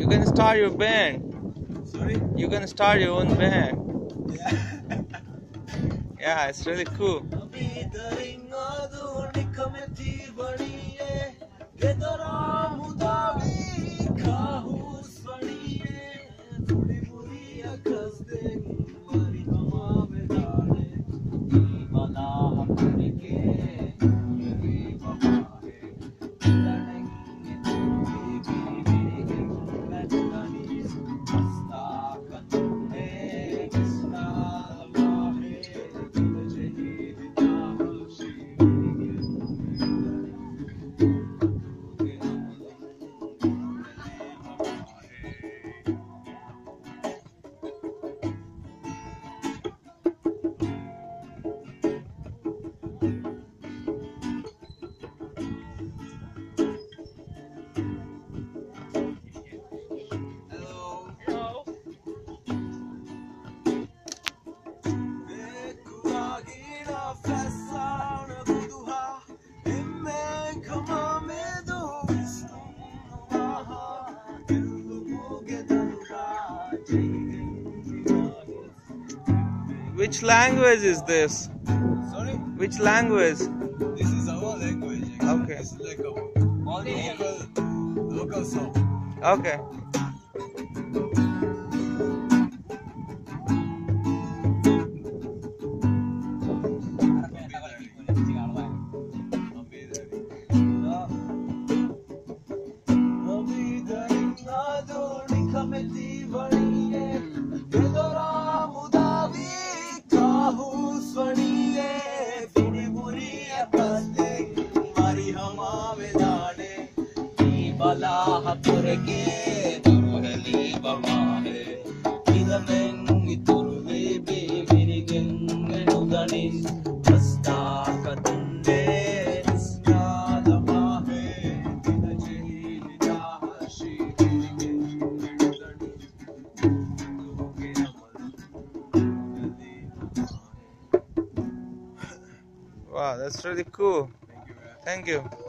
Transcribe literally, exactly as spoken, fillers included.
You can start your band. Sorry? You can start your own band. Yeah. Yeah, it's really cool. Which language is this? Sorry? Which language? This is our language. Actually. Okay. It's like a local, local song. Okay. Wow, that's really cool. Thank you. Thank you.